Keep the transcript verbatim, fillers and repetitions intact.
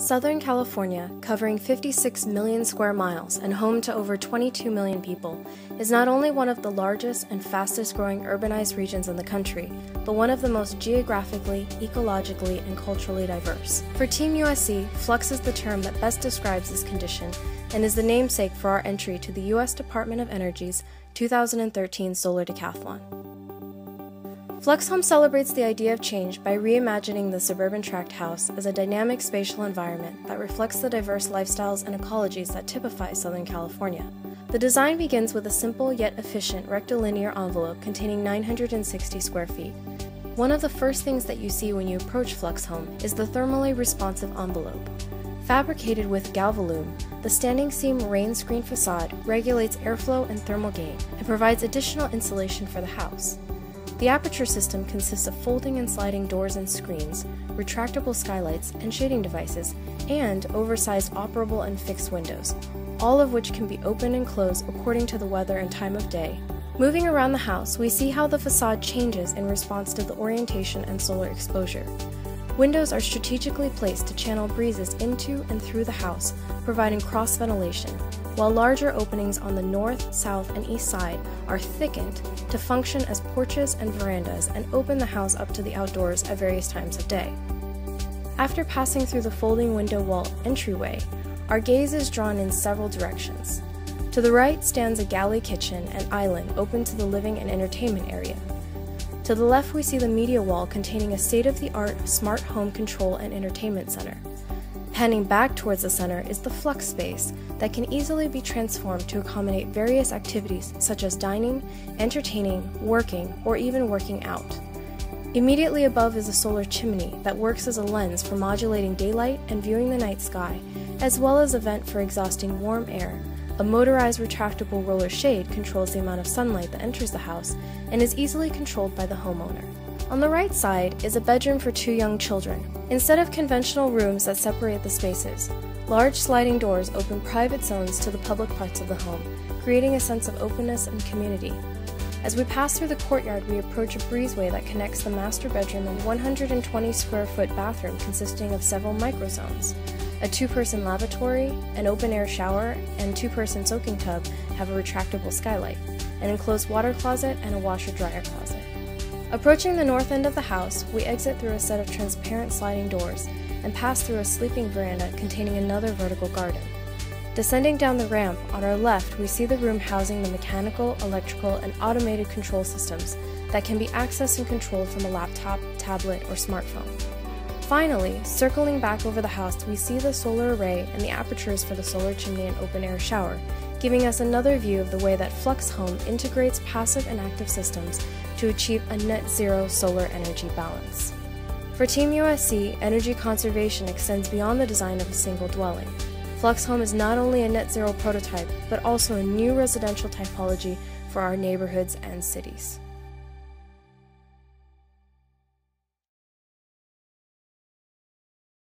Southern California, covering fifty-six million square miles and home to over twenty-two million people, is not only one of the largest and fastest growing urbanized regions in the country, but one of the most geographically, ecologically, and culturally diverse. For Team U S C, flux is the term that best describes this condition and is the namesake for our entry to the U S Department of Energy's two thousand thirteen Solar Decathlon. fluxHome celebrates the idea of change by reimagining the suburban tract house as a dynamic spatial environment that reflects the diverse lifestyles and ecologies that typify Southern California. The design begins with a simple yet efficient rectilinear envelope containing nine hundred sixty square feet. One of the first things that you see when you approach fluxHome is the thermally responsive envelope. Fabricated with Galvalume, the standing seam rain screen facade regulates airflow and thermal gain and provides additional insulation for the house. The aperture system consists of folding and sliding doors and screens, retractable skylights and shading devices, and oversized operable and fixed windows, all of which can be opened and closed according to the weather and time of day. Moving around the house, we see how the facade changes in response to the orientation and solar exposure. Windows are strategically placed to channel breezes into and through the house, providing cross ventilation, while larger openings on the north, south, and east side are thickened to function as porches and verandas and open the house up to the outdoors at various times of day. After passing through the folding window wall entryway, our gaze is drawn in several directions. To the right stands a galley kitchen and island open to the living and entertainment area. To the left, we see the media wall containing a state-of-the-art smart home control and entertainment center. Panning back towards the center is the flux space that can easily be transformed to accommodate various activities such as dining, entertaining, working, or even working out. Immediately above is a solar chimney that works as a lens for modulating daylight and viewing the night sky, as well as a vent for exhausting warm air. A motorized retractable roller shade controls the amount of sunlight that enters the house and is easily controlled by the homeowner. On the right side is a bedroom for two young children. Instead of conventional rooms that separate the spaces, large sliding doors open private zones to the public parts of the home, creating a sense of openness and community. As we pass through the courtyard, we approach a breezeway that connects the master bedroom and one hundred twenty square foot bathroom consisting of several microzones. A two-person lavatory, an open-air shower, and two-person soaking tub have a retractable skylight, an enclosed water closet, and a washer-dryer closet. Approaching the north end of the house, we exit through a set of transparent sliding doors and pass through a sleeping veranda containing another vertical garden. Descending down the ramp, on our left, we see the room housing the mechanical, electrical, and automated control systems that can be accessed and controlled from a laptop, tablet, or smartphone. Finally, circling back over the house, we see the solar array and the apertures for the solar chimney and open-air shower, giving us another view of the way that fluxHome integrates passive and active systems to achieve a net zero solar energy balance. For Team U S C, energy conservation extends beyond the design of a single dwelling. fluxHome is not only a net zero prototype, but also a new residential typology for our neighborhoods and cities.